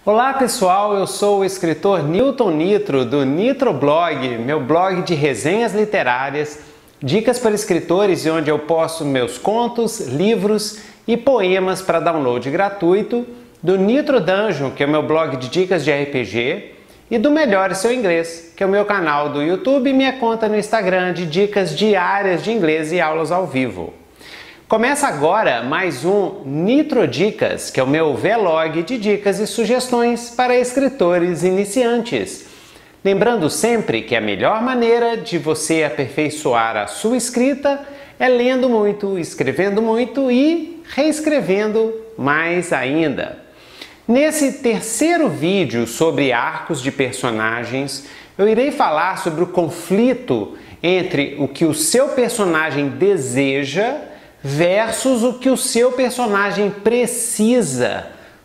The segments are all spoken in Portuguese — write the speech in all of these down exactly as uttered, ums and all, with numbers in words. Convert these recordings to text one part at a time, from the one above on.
Olá pessoal, eu sou o escritor Newton Nitro do Nitroblog, meu blog de resenhas literárias, dicas para escritores e onde eu posto meus contos, livros e poemas para download gratuito, do Nitro Dungeon, que é o meu blog de dicas de R P G, e do Melhore Seu Inglês, que é o meu canal do YouTube e minha conta no Instagram de dicas diárias de inglês e aulas ao vivo. Começa agora mais um Nitro Dicas, que é o meu vlog de dicas e sugestões para escritores iniciantes. Lembrando sempre que a melhor maneira de você aperfeiçoar a sua escrita é lendo muito, escrevendo muito e reescrevendo mais ainda. Nesse terceiro vídeo sobre arcos de personagens, eu irei falar sobre o conflito entre o que o seu personagem deseja versus o que o seu personagem precisa,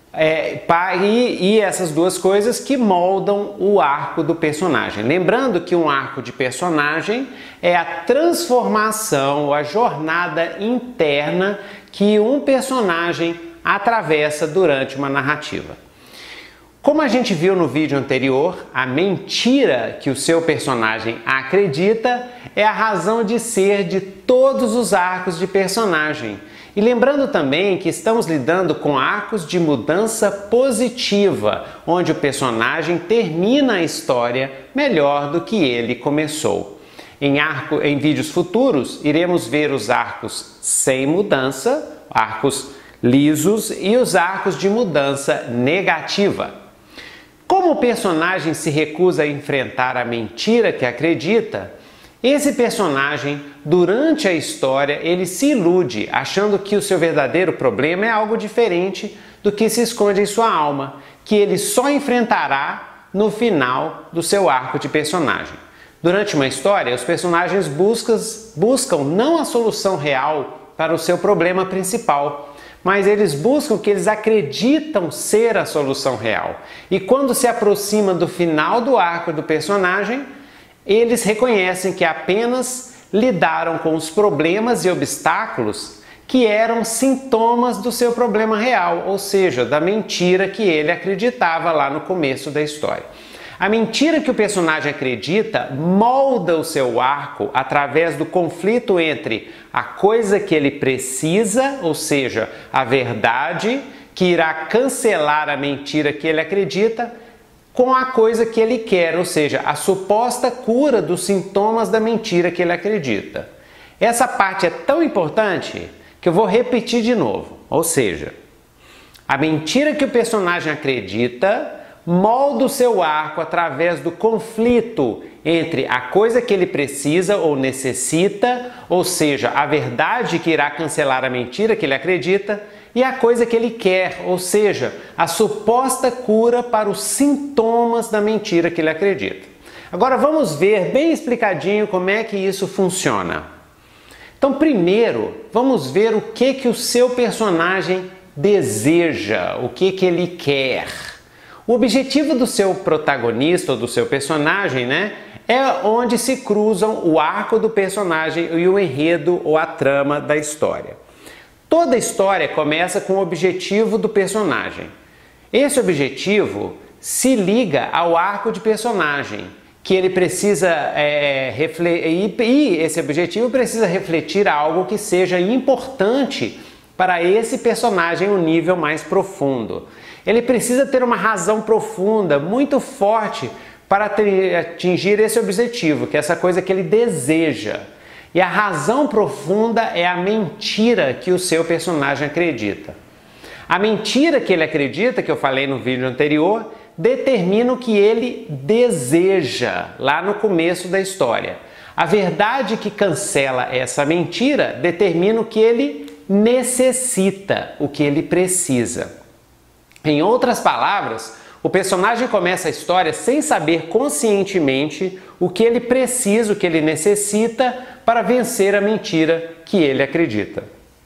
é, e, e essas duas coisas que moldam o arco do personagem. Lembrando que um arco de personagem é a transformação, a jornada interna que um personagem atravessa durante uma narrativa. Como a gente viu no vídeo anterior, a mentira que o seu personagem acredita é a razão de ser de todos os arcos de personagem. E lembrando também que estamos lidando com arcos de mudança positiva, onde o personagem termina a história melhor do que ele começou. Em, arco, em vídeos futuros, iremos ver os arcos sem mudança, arcos lisos e os arcos de mudança negativa. Como o personagem se recusa a enfrentar a mentira que acredita, esse personagem, durante a história, ele se ilude, achando que o seu verdadeiro problema é algo diferente do que se esconde em sua alma, que ele só enfrentará no final do seu arco de personagem. Durante uma história, os personagens buscam, buscam não a solução real para o seu problema principal, mas eles buscam o que eles acreditam ser a solução real. E quando se aproxima do final do arco do personagem, eles reconhecem que apenas lidaram com os problemas e obstáculos que eram sintomas do seu problema real, ou seja, da mentira que ele acreditava lá no começo da história. A mentira que o personagem acredita molda o seu arco através do conflito entre a coisa que ele precisa, ou seja, a verdade que irá cancelar a mentira que ele acredita, com a coisa que ele quer, ou seja, a suposta cura dos sintomas da mentira que ele acredita. Essa parte é tão importante que eu vou repetir de novo, ou seja, a mentira que o personagem acredita molda o seu arco através do conflito entre a coisa que ele precisa ou necessita, ou seja, a verdade que irá cancelar a mentira que ele acredita, e a coisa que ele quer, ou seja, a suposta cura para os sintomas da mentira que ele acredita. Agora vamos ver bem explicadinho como é que isso funciona. Então, primeiro, vamos ver o que que o seu personagem deseja, o que que ele quer. O objetivo do seu protagonista ou do seu personagem, né, é onde se cruzam o arco do personagem e o enredo ou a trama da história. Toda história começa com o objetivo do personagem. Esse objetivo se liga ao arco de personagem, que ele precisa é, refletir, e esse objetivo precisa refletir algo que seja importante para esse personagem em um nível mais profundo. Ele precisa ter uma razão profunda, muito forte, para atingir esse objetivo, que é essa coisa que ele deseja. E a razão profunda é a mentira que o seu personagem acredita. A mentira que ele acredita, que eu falei no vídeo anterior, determina o que ele deseja, lá no começo da história. A verdade que cancela essa mentira determina o que ele necessita, o que ele precisa. Em outras palavras, o personagem começa a história sem saber conscientemente o que ele precisa, o que ele necessita para vencer a mentira que ele acredita.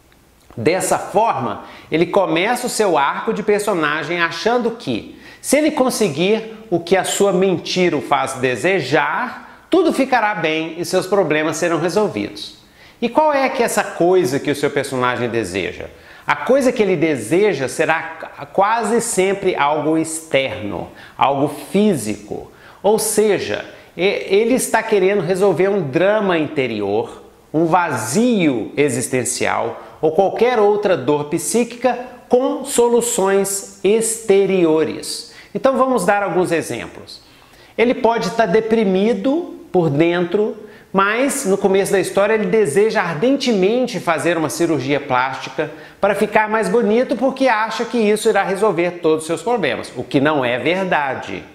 Dessa forma, ele começa o seu arco de personagem achando que, se ele conseguir o que a sua mentira o faz desejar, tudo ficará bem e seus problemas serão resolvidos. E qual é que é essa coisa que o seu personagem deseja? A coisa que ele deseja será quase sempre algo externo, algo físico. Ou seja, ele está querendo resolver um drama interior, um vazio existencial ou qualquer outra dor psíquica com soluções exteriores. Então vamos dar alguns exemplos. Ele pode estar deprimido por dentro, mas no começo da história ele deseja ardentemente fazer uma cirurgia plástica para ficar mais bonito porque acha que isso irá resolver todos os seus problemas, o que não é verdade.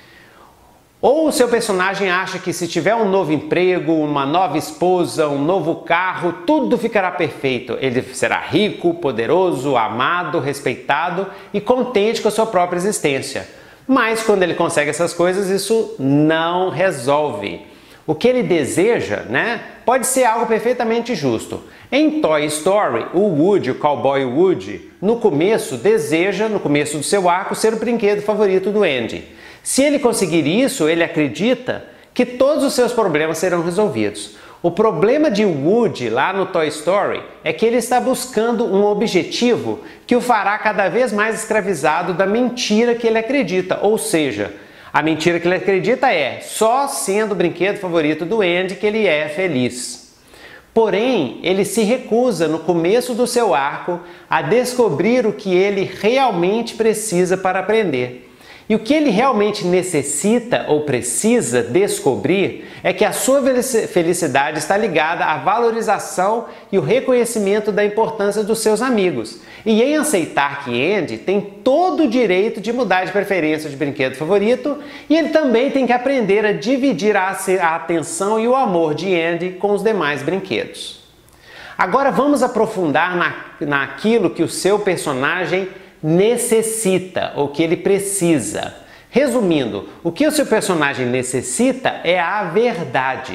Ou o seu personagem acha que se tiver um novo emprego, uma nova esposa, um novo carro, tudo ficará perfeito. Ele será rico, poderoso, amado, respeitado e contente com a sua própria existência. Mas quando ele consegue essas coisas, isso não resolve. O que ele deseja, né, pode ser algo perfeitamente justo. Em Toy Story, o Woody, o cowboy Woody, no começo deseja, no começo do seu arco, ser o brinquedo favorito do Andy. Se ele conseguir isso, ele acredita que todos os seus problemas serão resolvidos. O problema de Woody lá no Toy Story é que ele está buscando um objetivo que o fará cada vez mais escravizado da mentira que ele acredita. Ou seja, a mentira que ele acredita é só sendo o brinquedo favorito do Andy que ele é feliz. Porém, ele se recusa no começo do seu arco a descobrir o que ele realmente precisa para aprender. E o que ele realmente necessita ou precisa descobrir é que a sua felicidade está ligada à valorização e o reconhecimento da importância dos seus amigos. E em aceitar que Andy tem todo o direito de mudar de preferência de brinquedo favorito, e ele também tem que aprender a dividir a atenção e o amor de Andy com os demais brinquedos. Agora vamos aprofundar na, naquilo que o seu personagem necessita, ou que ele precisa. Resumindo, o que o seu personagem necessita é a verdade.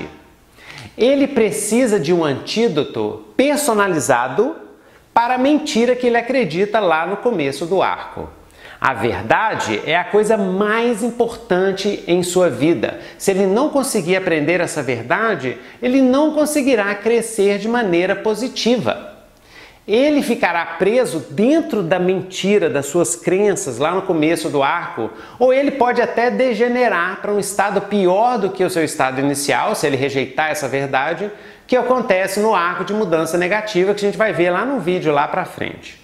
Ele precisa de um antídoto personalizado para a mentira que ele acredita lá no começo do arco. A verdade é a coisa mais importante em sua vida. Se ele não conseguir aprender essa verdade, ele não conseguirá crescer de maneira positiva. Ele ficará preso dentro da mentira das suas crenças lá no começo do arco, ou ele pode até degenerar para um estado pior do que o seu estado inicial, se ele rejeitar essa verdade, que acontece no arco de mudança negativa, que a gente vai ver lá no vídeo lá para frente.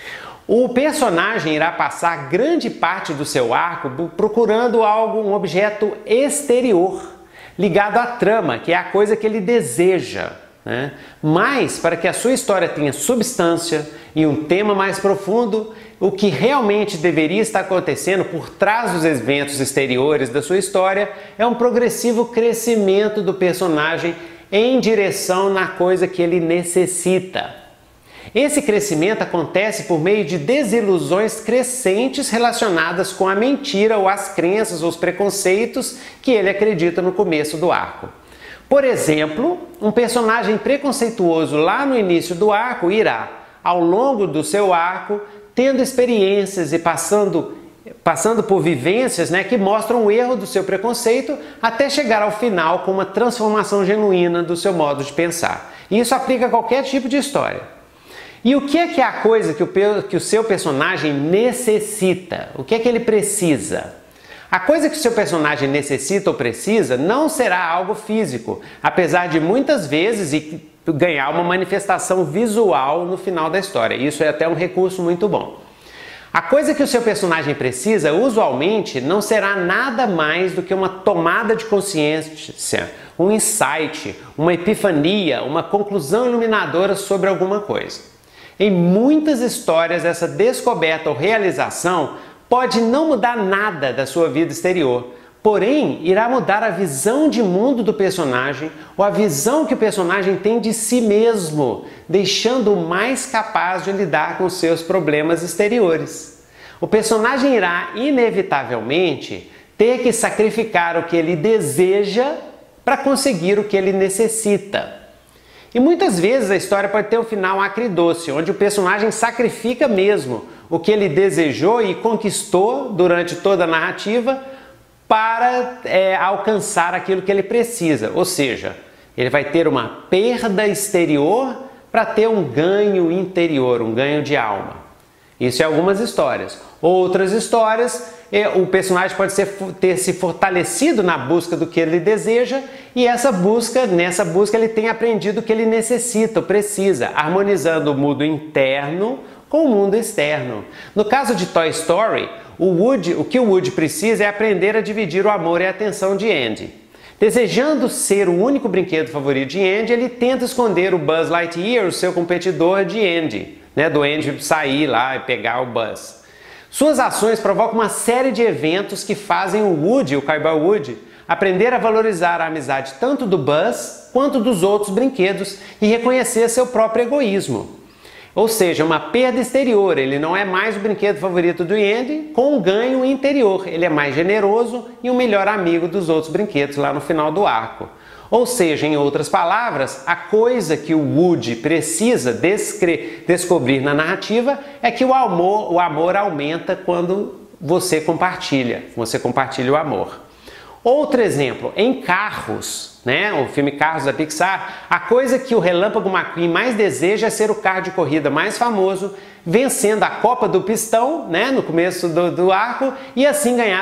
O personagem irá passar grande parte do seu arco procurando algo, um objeto exterior, ligado à trama, que é a coisa que ele deseja. Né? Mas, para que a sua história tenha substância e um tema mais profundo, o que realmente deveria estar acontecendo por trás dos eventos exteriores da sua história é um progressivo crescimento do personagem em direção na coisa que ele necessita. Esse crescimento acontece por meio de desilusões crescentes relacionadas com a mentira ou as crenças ou os preconceitos que ele acredita no começo do arco. Por exemplo, um personagem preconceituoso lá no início do arco irá, ao longo do seu arco, tendo experiências e passando, passando por vivências, né, que mostram o erro do seu preconceito até chegar ao final com uma transformação genuína do seu modo de pensar. E isso aplica a qualquer tipo de história. E o que é que é a coisa que o, que o seu personagem necessita? O que é que ele precisa? A coisa que o seu personagem necessita ou precisa não será algo físico, apesar de muitas vezes ganhar uma manifestação visual no final da história. Isso é até um recurso muito bom. A coisa que o seu personagem precisa, usualmente, não será nada mais do que uma tomada de consciência, um insight, uma epifania, uma conclusão iluminadora sobre alguma coisa. Em muitas histórias, essa descoberta ou realização pode não mudar nada da sua vida exterior, porém irá mudar a visão de mundo do personagem ou a visão que o personagem tem de si mesmo, deixando-o mais capaz de lidar com seus problemas exteriores. O personagem irá, inevitavelmente, ter que sacrificar o que ele deseja para conseguir o que ele necessita. E muitas vezes a história pode ter um final acridoce, onde o personagem sacrifica mesmo o que ele desejou e conquistou durante toda a narrativa para é, alcançar aquilo que ele precisa. Ou seja, ele vai ter uma perda exterior para ter um ganho interior, um ganho de alma. Isso é algumas histórias. Outras histórias, o personagem pode ser, ter se fortalecido na busca do que ele deseja e essa busca, nessa busca ele tem aprendido o que ele necessita, precisa, harmonizando o mundo interno com o mundo externo. No caso de Toy Story, o, Woody, o que o Woody precisa é aprender a dividir o amor e a atenção de Andy. Desejando ser o único brinquedo favorito de Andy, ele tenta esconder o Buzz Lightyear, o seu competidor, de Andy, né, do Andy sair lá e pegar o Buzz. Suas ações provocam uma série de eventos que fazem o Woody, o Cowboy Woody, aprender a valorizar a amizade tanto do Buzz quanto dos outros brinquedos e reconhecer seu próprio egoísmo. Ou seja, uma perda exterior, ele não é mais o brinquedo favorito do Andy, com um ganho interior, ele é mais generoso e um melhor amigo dos outros brinquedos lá no final do arco. Ou seja, em outras palavras, a coisa que o Woody precisa descobrir na narrativa é que o amor, o amor aumenta quando você compartilha, você compartilha o amor. Outro exemplo, em Carros, né, o filme Carros da Pixar, a coisa que o Relâmpago McQueen mais deseja é ser o carro de corrida mais famoso, vencendo a Copa do Pistão, né, no começo do, do arco, e assim ganhar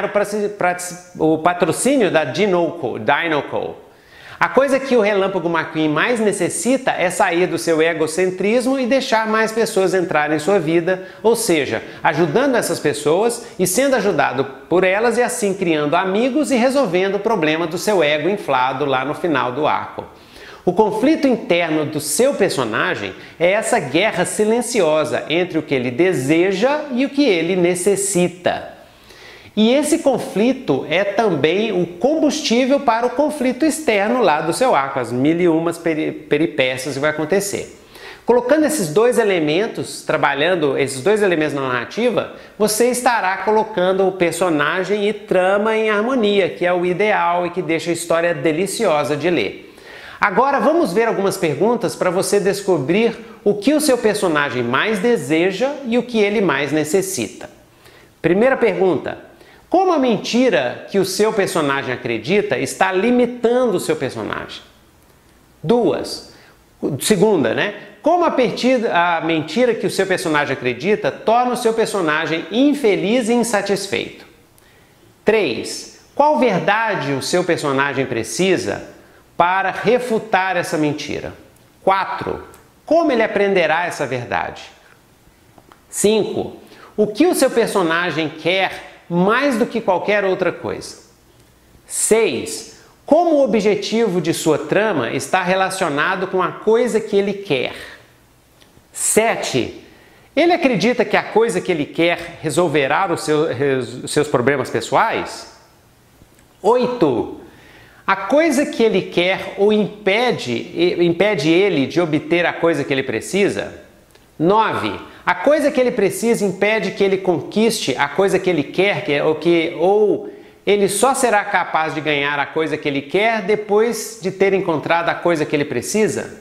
o, o patrocínio da Dinoco, Dinoco. A coisa que o Relâmpago McQueen mais necessita é sair do seu egocentrismo e deixar mais pessoas entrarem em sua vida, ou seja, ajudando essas pessoas e sendo ajudado por elas e assim criando amigos e resolvendo o problema do seu ego inflado lá no final do arco. O conflito interno do seu personagem é essa guerra silenciosa entre o que ele deseja e o que ele necessita. E esse conflito é também o combustível para o conflito externo lá do seu arco, as mil e umas peri peripécias que vai acontecer. Colocando esses dois elementos, trabalhando esses dois elementos na narrativa, você estará colocando o personagem e trama em harmonia, que é o ideal e que deixa a história deliciosa de ler. Agora vamos ver algumas perguntas para você descobrir o que o seu personagem mais deseja e o que ele mais necessita. Primeira pergunta. Como a mentira que o seu personagem acredita está limitando o seu personagem? Duas. Segunda, né? Como a, partida, a mentira que o seu personagem acredita torna o seu personagem infeliz e insatisfeito? Três. Qual verdade o seu personagem precisa para refutar essa mentira? Quatro. Como ele aprenderá essa verdade? Cinco. O que o seu personagem quer mais do que qualquer outra coisa? seis. Como o objetivo de sua trama está relacionado com a coisa que ele quer? sete. Ele acredita que a coisa que ele quer resolverá os seus, os seus problemas pessoais? oito. A coisa que ele quer o impede, impede ele de obter a coisa que ele precisa? nove. A coisa que ele precisa impede que ele conquiste a coisa que ele quer, que, ou, que, ou ele só será capaz de ganhar a coisa que ele quer depois de ter encontrado a coisa que ele precisa?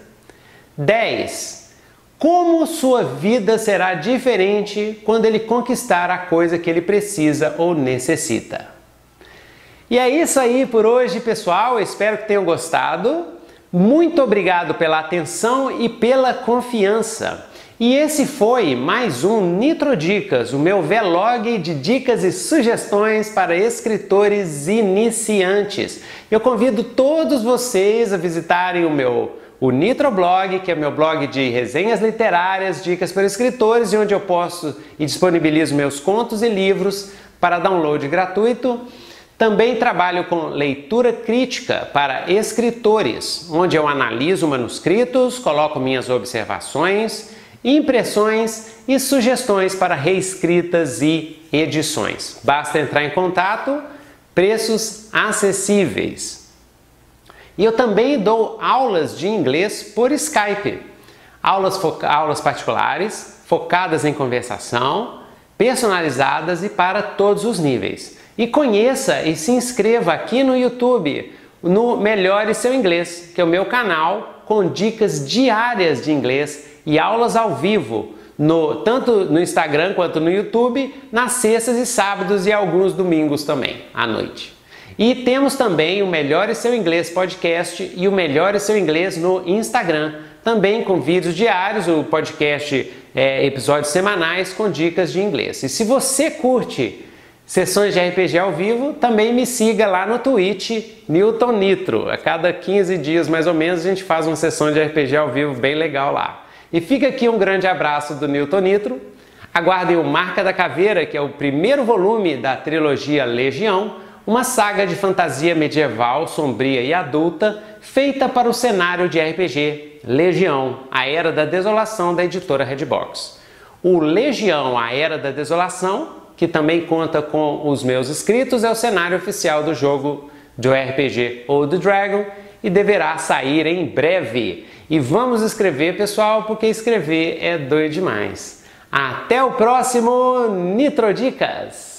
dez. Como sua vida será diferente quando ele conquistar a coisa que ele precisa ou necessita? E é isso aí por hoje, pessoal. Eu espero que tenham gostado. Muito obrigado pela atenção e pela confiança. E esse foi mais um Nitro Dicas, o meu vlog de dicas e sugestões para escritores iniciantes. Eu convido todos vocês a visitarem o meu o Nitro Blog, que é meu blog de resenhas literárias, dicas para escritores, e onde eu posto e disponibilizo meus contos e livros para download gratuito. Também trabalho com leitura crítica para escritores, onde eu analiso manuscritos, coloco minhas observações, impressões e sugestões para reescritas e edições. Basta entrar em contato, preços acessíveis. E eu também dou aulas de inglês por Skype. Aulas, aulas particulares, focadas em conversação, personalizadas e para todos os níveis. E conheça e se inscreva aqui no YouTube, no Melhore Seu Inglês, que é o meu canal com dicas diárias de inglês e aulas ao vivo, no, tanto no Instagram quanto no YouTube, nas sextas e sábados e alguns domingos também, à noite. E temos também o Melhore Seu Inglês podcast e o Melhore Seu Inglês no Instagram, também com vídeos diários, o podcast é, episódios semanais com dicas de inglês. E se você curte sessões de R P G ao vivo, também me siga lá no Twitch, Newton Nitro. A cada quinze dias mais ou menos a gente faz uma sessão de R P G ao vivo bem legal lá. E fica aqui um grande abraço do Newton Nitro. Aguardem o Marca da Caveira, que é o primeiro volume da trilogia Legião, uma saga de fantasia medieval, sombria e adulta, feita para o cenário de R P G Legião, a Era da Desolação, da editora Redbox. O Legião, a Era da Desolação, que também conta com os meus escritos, é o cenário oficial do jogo do R P G Old Dragon e deverá sair em breve. E vamos escrever, pessoal, porque escrever é doido demais. Até o próximo Nitro Dicas!